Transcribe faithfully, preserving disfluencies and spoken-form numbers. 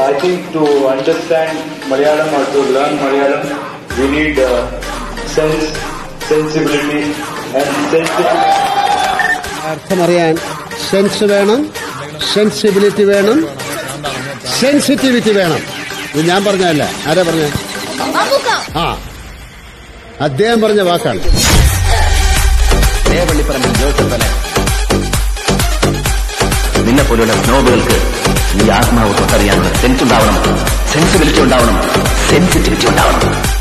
I think to understand Malayalam or to learn Malayalam, we need uh, sense, sensibility and sensitivity. അർത്ഥമറിയാൻ sense വേണം, sensibility വേണം, sensitivity വേണം. ഇത് ഞാൻ പറഞ്ഞതല്ല, ആരാ പറഞ്ഞ? ആ, അദ്ദേഹം പറഞ്ഞ വാക്കാണ്. നിന്നെ പോലുള്ള സ്നോബുകൾക്ക് ഈ ആത്മാവ് തൊട്ടറിയാനുള്ള സെൻസ് ഉണ്ടാവണം, സെൻസിബിലിറ്റി ഉണ്ടാവണം, സെൻസിറ്റിവിറ്റി ഉണ്ടാവണം.